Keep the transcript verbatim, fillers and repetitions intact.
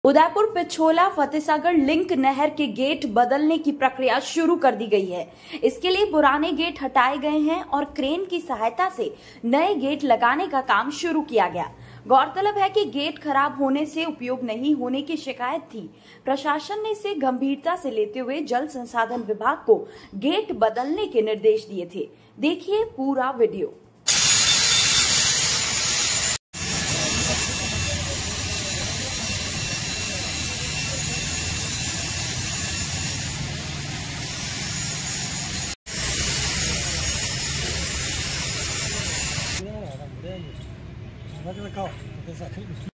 Udaipur Pichola Fateh Sagar link नहर के gate बदलने की प्रक्रिया शुरू कर दी गई है। इसके लिए पुराने गेट हटाए गए हैं और क्रेन की सहायता से नए गेट लगाने का काम शुरू किया गया। गौरतलब है कि गेट खराब होने से उपयोग नहीं होने की शिकायत थी। प्रशासन ने इसे गंभीरता से लेते हुए जल संसाधन विभाग को गेट बदलने के निर्देश दिए थे। देखिए पूरा वीडियो। Vai colocar, ó,